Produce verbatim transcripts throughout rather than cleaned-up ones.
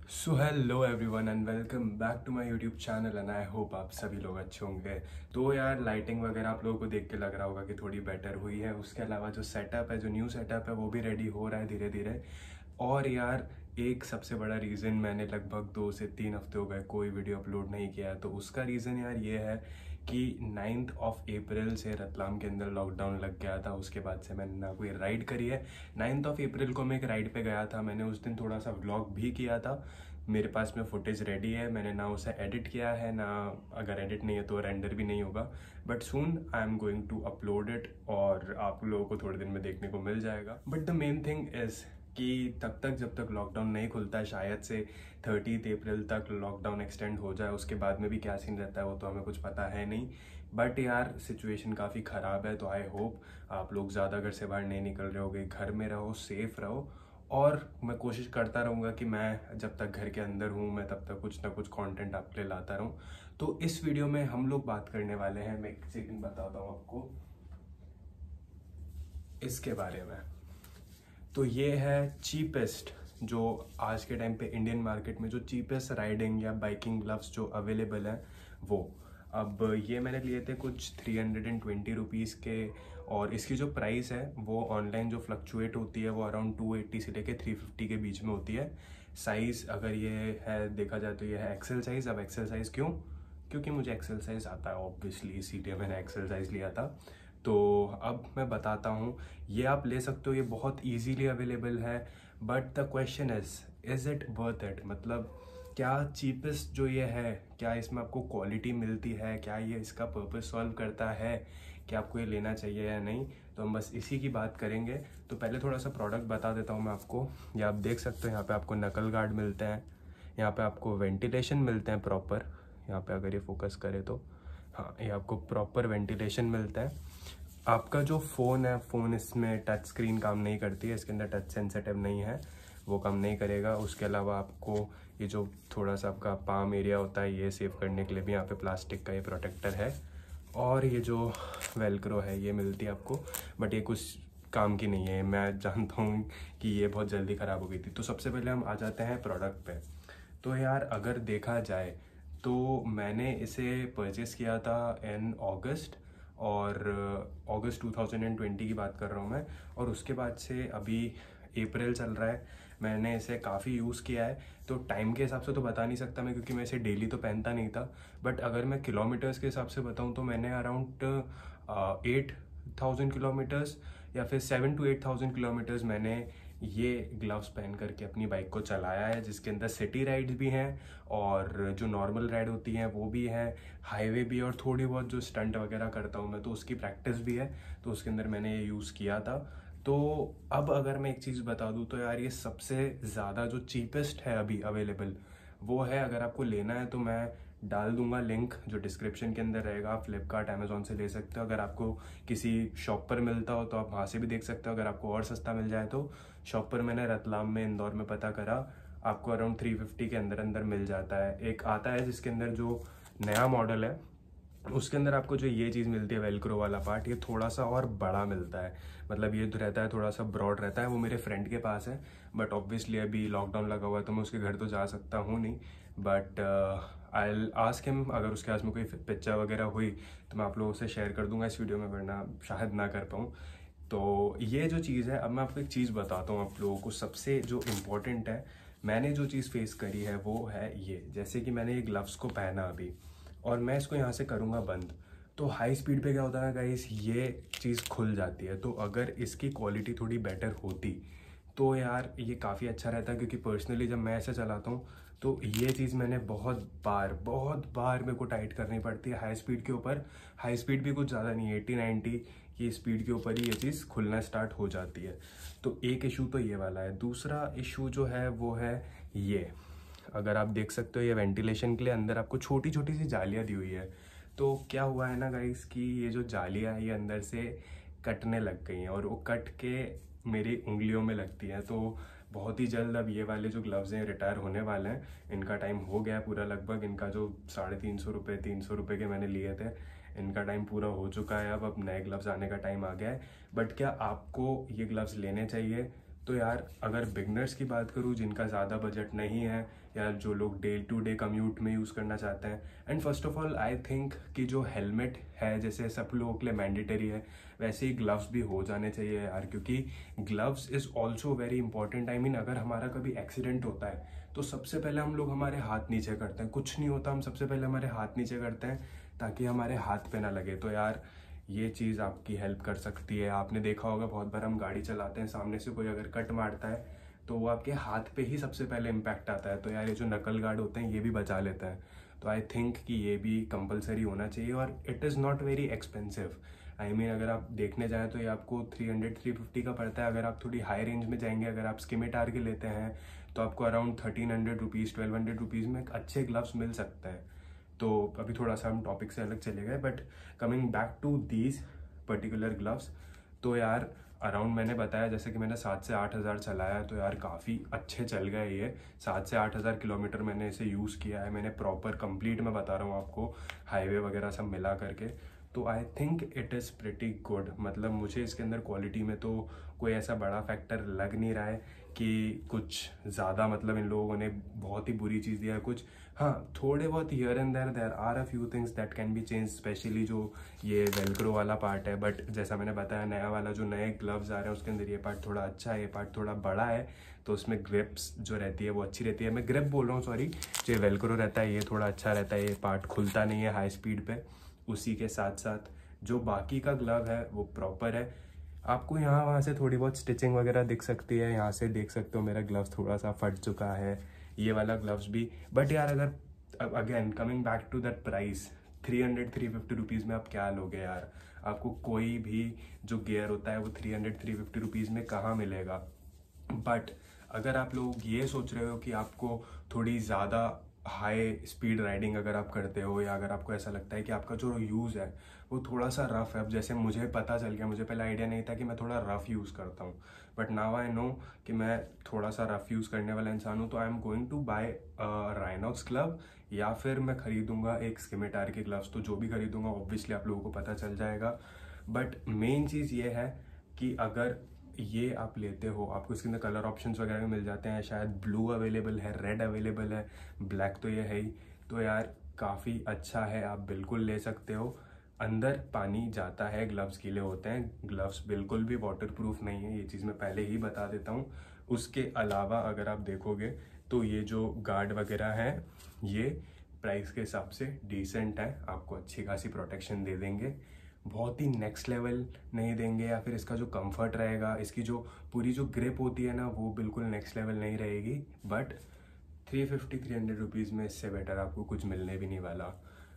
So hello everyone and welcome back to my YouTube channel and I hope आप सभी लोग अच्छे होंगे। तो यार लाइटिंग वगैरह आप लोगों को देख के लग रहा होगा कि थोड़ी बेटर हुई है। उसके अलावा जो सेटअप है, जो न्यू सेटअप है, वो भी रेडी हो रहा है धीरे धीरे। और यार एक सबसे बड़ा रीज़न, मैंने लगभग दो से तीन हफ्ते हो गए कोई वीडियो अपलोड नहीं किया है। तो उसका रीज़न यार ये है कि नाइन्थ ऑफ अप्रैल से रतलाम के अंदर लॉकडाउन लग गया था। उसके बाद से मैंने ना कोई राइड करी है। नाइन्थ ऑफ अप्रैल को मैं एक राइड पे गया था। मैंने उस दिन थोड़ा सा व्लॉग भी किया था। मेरे पास में फुटेज रेडी है। मैंने ना उसे एडिट किया है, ना अगर एडिट नहीं है तो रेंडर भी नहीं होगा। But soon I am going to upload it और आप लोगों को थोड़े दिन में देखने को मिल जाएगा। But the main thing is कि तब तक जब तक लॉकडाउन नहीं खुलता है, शायद से थर्टीथ अप्रैल तक लॉकडाउन एक्सटेंड हो जाए। उसके बाद में भी क्या सीन रहता है वो तो हमें कुछ पता है नहीं। बट यार सिचुएशन काफ़ी ख़राब है। तो आई होप आप लोग ज़्यादा घर से बाहर नहीं निकल रहे होगे, घर में रहो, सेफ रहो। और मैं कोशिश करता रहूँगा कि मैं जब तक घर के अंदर हूँ मैं तब तक कुछ ना कुछ कंटेंट आपके लिए लाता रहूँ। तो इस वीडियो में हम लोग बात करने वाले हैं, मैं एक सेकंड बताता हूँ आपको इसके बारे में। तो ये है चीपेस्ट, जो आज के टाइम पे इंडियन मार्केट में जो चीपेस्ट राइडिंग या बाइकिंग ग्लव्स जो अवेलेबल हैं वो। अब ये मैंने लिए थे कुछ three hundred and twenty rupees के। और इसकी जो प्राइस है वो ऑनलाइन जो फ्लक्चुएट होती है वो अराउंड टू एट्टी से लेके थ्री फिफ्टी के बीच में होती है। साइज़ अगर ये है देखा जाए तो ये है एक्सेल साइज़। अब एक्सेल साइज़ क्यों? क्योंकि मुझे एक्सेल साइज़ आता है ऑब्वियसली, इसीलिए मैंने एक्सेल साइज़ लिया था। तो अब मैं बताता हूँ, ये आप ले सकते हो, ये बहुत इजीली अवेलेबल है। But the question is is it worth it? मतलब क्या चीपेस्ट जो ये है, क्या इसमें आपको क्वालिटी मिलती है, क्या ये इसका पर्पस सॉल्व करता है, क्या आपको ये लेना चाहिए या नहीं? तो हम बस इसी की बात करेंगे। तो पहले थोड़ा सा प्रोडक्ट बता देता हूँ मैं आपको। ये आप देख सकते हो, यहाँ पे आपको नकल गार्ड मिलते हैं, यहाँ पे आपको वेंटिलेशन मिलते हैं प्रॉपर। यहाँ पे अगर ये फोकस करे तो हाँ, ये आपको प्रॉपर वेंटिलेशन मिलता है। आपका जो फ़ोन है, फ़ोन इसमें टच स्क्रीन काम नहीं करती है, इसके अंदर टच सेंसिटिव नहीं है, वो काम नहीं करेगा। उसके अलावा आपको ये जो थोड़ा सा आपका पाम एरिया होता है, ये सेव करने के लिए भी यहाँ पे प्लास्टिक का ये प्रोटेक्टर है। और ये जो वेलक्रो है ये मिलती है आपको, बट ये कुछ काम की नहीं है। मैं जानता हूँ कि ये बहुत जल्दी ख़राब हो गई थी। तो सबसे पहले हम आ जाते हैं प्रोडक्ट पे। तो यार अगर देखा जाए तो मैंने इसे परचेज़ किया था इन अगस्त, और अगस्त टू थाउजेंड ट्वेंटी की बात कर रहा हूँ मैं। और उसके बाद से अभी अप्रैल चल रहा है, मैंने इसे काफ़ी यूज़ किया है। तो टाइम के हिसाब से तो बता नहीं सकता मैं, क्योंकि मैं इसे डेली तो पहनता नहीं था। बट अगर मैं किलोमीटर्स के हिसाब से बताऊँ तो मैंने अराउंड एट थाउजेंड किलोमीटर्स या फिर seven two eight thousand kilometres मैंने ये ग्लव्स पहन करके अपनी बाइक को चलाया है, जिसके अंदर सिटी राइड्स भी हैं और जो नॉर्मल राइड होती हैं वो भी हैं, हाईवे भी, और थोड़ी बहुत जो स्टंट वगैरह करता हूँ मैं तो उसकी प्रैक्टिस भी है। तो उसके अंदर मैंने ये यूज़ किया था। तो अब अगर मैं एक चीज़ बता दूँ तो यार ये सबसे ज़्यादा जो चीपेस्ट है अभी अवेलेबल वो है। अगर आपको लेना है तो मैं डाल दूंगा लिंक जो डिस्क्रिप्शन के अंदर रहेगा। आप फ्लिपकार्ट अमेजोन से ले सकते हो। अगर आपको किसी शॉप पर मिलता हो तो आप वहाँ से भी देख सकते हो। अगर आपको और सस्ता मिल जाए तो शॉप पर मैंने रतलाम में, इंदौर में पता करा, आपको अराउंड थ्री फिफ्टी के अंदर अंदर मिल जाता है। एक आता है जिसके अंदर जो नया मॉडल है उसके अंदर आपको जो ये चीज़ मिलती है वेलक्रो वाला पार्ट, ये थोड़ा सा और बड़ा मिलता है। मतलब ये जो रहता है थोड़ा सा ब्रॉड रहता है। वो मेरे फ्रेंड के पास है, बट ऑब्वियसली अभी लॉकडाउन लगा हुआ है तो मैं उसके घर तो जा सकता हूँ नहीं। But I will ask him, अगर उसके पास में कोई पिक्चर वगैरह हुई तो मैं आप लोगों से शेयर कर दूंगा इस वीडियो में, वरना शायद ना कर पाऊँ। तो ये जो चीज़ है, अब मैं आपको एक चीज़ बताता हूँ आप लोगों को, सबसे जो इम्पोर्टेंट है। मैंने जो चीज़ फेस करी है वो है ये, जैसे कि मैंने ये ग्लव्स को पहना अभी और मैं इसको यहाँ से करूँगा बंद, तो हाई स्पीड पे क्या होता है ना गाइस, ये चीज़ खुल जाती है। तो अगर इसकी क्वालिटी थोड़ी बेटर होती तो यार ये काफ़ी अच्छा रहता है, क्योंकि पर्सनली जब मैं ऐसे चलाता हूँ तो ये चीज़ मैंने बहुत बार बहुत बार मेरे को टाइट करनी पड़ती है हाई स्पीड के ऊपर। हाई स्पीड भी कुछ ज़्यादा नहीं है, एट्टी नाइन्टी की स्पीड के ऊपर ही ये चीज़ खुलना स्टार्ट हो जाती है। तो एक इशू तो ये वाला है। दूसरा इशू जो है वो है ये, अगर आप देख सकते हो ये वेंटिलेशन के लिए अंदर आपको छोटी छोटी सी जालियाँ दी हुई है। तो क्या हुआ है ना गाइस कि ये जो जालियाँ है ये अंदर से कटने लग गई हैं और वो कट के मेरी उंगलियों में लगती हैं। तो बहुत ही जल्द अब ये वाले जो ग्लव्स हैं रिटायर होने वाले हैं। इनका टाइम हो गया पूरा लगभग। इनका जो साढ़े तीन सौ रुपये तीन सौ रुपये के मैंने लिए थे, इनका टाइम पूरा हो चुका है। अब अब नए ग्लव्स आने का टाइम आ गया है। बट क्या आपको ये ग्लव्स लेने चाहिए? तो यार अगर बिगनर्स की बात करूँ, जिनका ज़्यादा बजट नहीं है या जो लोग डे टू डे कम्यूट में यूज़ करना चाहते हैं, and first of all I think कि जो हेलमेट है जैसे सब लोगों के लिए मैंडेटरी है, वैसे ही ग्लव्स भी हो जाने चाहिए यार, क्योंकि gloves is also very important. I mean अगर हमारा कभी एक्सीडेंट होता है तो सबसे पहले हम लोग हमारे हाथ नीचे करते हैं, कुछ नहीं होता हम सबसे पहले हमारे हाथ नीचे करते हैं ताकि हमारे हाथ पे ना लगे। तो यार ये चीज़ आपकी हेल्प कर सकती है। आपने देखा होगा बहुत बार हम गाड़ी चलाते हैं, सामने से कोई अगर कट मारता है तो वो आपके हाथ पे ही सबसे पहले इम्पैक्ट आता है। तो यार ये जो नकल गार्ड होते हैं ये भी बचा लेता है। तो आई थिंक कि ये भी कंपलसरी होना चाहिए, और it is not very expensive. I mean अगर आप देखने जाएँ तो ये आपको थ्री हंड्रेड थ्री फिफ्टी का पड़ता है। अगर आप थोड़ी हाई रेंज में जाएंगे, अगर आप स्किमिटार के लेते हैं तो आपको around thirteen hundred rupees twelve hundred rupees में एक अच्छे ग्लव्स मिल सकते हैं। तो अभी थोड़ा सा हम टॉपिक से अलग चले गए, but coming back to these particular gloves, तो यार अराउंड मैंने बताया जैसे कि मैंने सात से आठ हज़ार चलाया, तो यार काफ़ी अच्छे चल गए ये। सात से आठ हज़ार किलोमीटर मैंने इसे यूज़ किया है, मैंने प्रॉपर कंप्लीट में बता रहा हूँ आपको, हाईवे वगैरह सब मिला करके। तो I think it is pretty good. मतलब मुझे इसके अंदर क्वालिटी में तो कोई ऐसा बड़ा फैक्टर लग नहीं रहा है कि कुछ ज़्यादा मतलब इन लोगों ने बहुत ही बुरी चीज़ दिया है कुछ। हाँ, थोड़े बहुत here and there there are a few things that can be change, specially जो ये वेलक्रो वाला पार्ट है। बट जैसा मैंने बताया, नया वाला जो नए ग्लव्स आ रहे हैं उसके अंदर ये पार्ट थोड़ा अच्छा है, ये पार्ट थोड़ा बड़ा है, तो उसमें ग्रिप्स जो रहती है वो अच्छी रहती है। मैं ग्रिप बोल रहा हूँ, सॉरी। जो वेलक्रो रहता है ये थोड़ा अच्छा रहता है, ये पार्ट खुलता नहीं है हाई स्पीड पे। उसी के साथ साथ जो बाकी का ग्लव है वो प्रॉपर है। आपको यहाँ वहाँ से थोड़ी बहुत स्टिचिंग वगैरह दिख सकती है, यहाँ से देख सकते हो मेरा ग्लव्स थोड़ा सा फट चुका है, ये वाला ग्लव्स भी। बट यार अगर again coming back to that price, three hundred three fifty rupees में आप क्या लोगे यार? आपको कोई भी जो गियर होता है वो three hundred three fifty rupees में कहाँ मिलेगा। बट अगर आप लोग ये सोच रहे हो कि आपको थोड़ी ज़्यादा हाई स्पीड राइडिंग अगर आप करते हो, या अगर आपको ऐसा लगता है कि आपका जो यूज़ है वो थोड़ा सा रफ़ है, अब जैसे मुझे पता चल गया, मुझे पहले आइडिया नहीं था कि मैं थोड़ा रफ़ यूज़ करता हूँ, बट नाउ आई नो कि मैं थोड़ा सा रफ़ यूज़ करने वाला इंसान हूँ, तो I am going to buy Rynox glove, या फिर मैं ख़रीदूँगा एक स्किमिटार के ग्लव्स। तो जो भी खरीदूँगा ऑब्वियसली आप लोगों को पता चल जाएगा। बट मेन चीज़ ये है कि अगर ये आप लेते हो, आपको इसके अंदर कलर ऑप्शंस वगैरह भी मिल जाते हैं, शायद ब्लू अवेलेबल है, रेड अवेलेबल है, ब्लैक तो ये है ही। तो यार काफ़ी अच्छा है, आप बिल्कुल ले सकते हो। अंदर पानी जाता है, ग्लव्स गीले होते हैं, ग्लव्स बिल्कुल भी वाटरप्रूफ नहीं है, ये चीज़ मैं पहले ही बता देता हूँ। उसके अलावा अगर आप देखोगे तो ये जो गार्ड वगैरह हैं ये प्राइस के हिसाब से डिसेंट है, आपको अच्छी खासी प्रोटेक्शन दे देंगे। बहुत ही नेक्स्ट लेवल नहीं देंगे, या फिर इसका जो कंफर्ट रहेगा, इसकी जो पूरी जो ग्रिप होती है ना, वो बिल्कुल नेक्स्ट लेवल नहीं रहेगी। But three fifty three hundred rupees में इससे बेटर आपको कुछ मिलने भी नहीं वाला।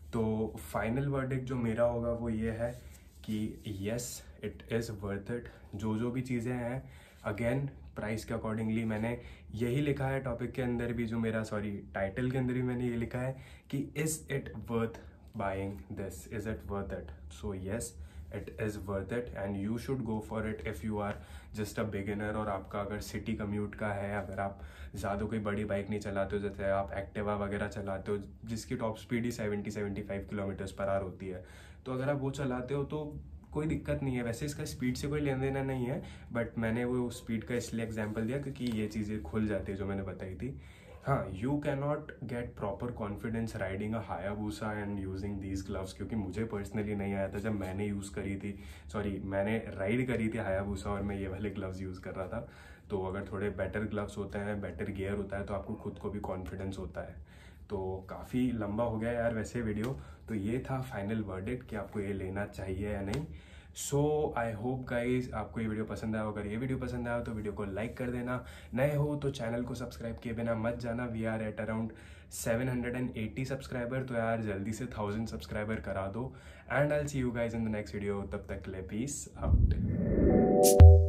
तो फाइनल वर्डिक्ट जो मेरा होगा वो ये है कि yes it is worth it. जो जो भी चीज़ें हैं अगेन प्राइस के अकॉर्डिंगली, मैंने यही लिखा है टॉपिक के अंदर भी, जो मेरा सॉरी टाइटल के अंदर भी मैंने ये लिखा है कि is it worth buying this, is it worth it? So yes, it is worth it and you should go for it if you are just a beginner। और आपका अगर सिटी कम्यूट का है, अगर आप ज़्यादा कोई बड़ी बाइक नहीं चलाते हो, जैसे आप एक्टिवा वगैरह चलाते हो जिसकी टॉप स्पीड ही seventy seventy five kilometres per hour होती है, तो अगर आप वो चलाते हो तो कोई दिक्कत नहीं है। वैसे इसका स्पीड से कोई लेना देना नहीं है, बट मैंने वो स्पीड का इसलिए एग्जाम्पल दिया क्योंकि ये चीज़ें खुल जाती है जो मैंने बताई थी। हाँ, you can not get proper confidence riding a Hayabusa and using these gloves, क्योंकि मुझे पर्सनली नहीं आया था जब मैंने यूज़ करी थी, सॉरी मैंने राइड करी थी हायाबूसा और मैं ये वाले ग्लव्स यूज़ कर रहा था। तो अगर थोड़े बेटर ग्लव्स होते हैं, बेटर गियर होता है, तो आपको खुद को भी कॉन्फिडेंस होता है। तो काफ़ी लंबा हो गया यार वैसे वीडियो। तो ये था फाइनल वर्डिक्ट कि आपको ये लेना चाहिए या नहीं। सो आई होप गाइज आपको ये वीडियो पसंद आया। अगर ये वीडियो पसंद आया तो वीडियो को लाइक कर देना, नए हो तो चैनल को सब्सक्राइब किए बिना मत जाना। We are at around seven hundred eighty subscriber, तो यार जल्दी से थाउजेंड सब्सक्राइबर करा दो। And I will see you guys in the next video. तब तक के लिए पीस आउट।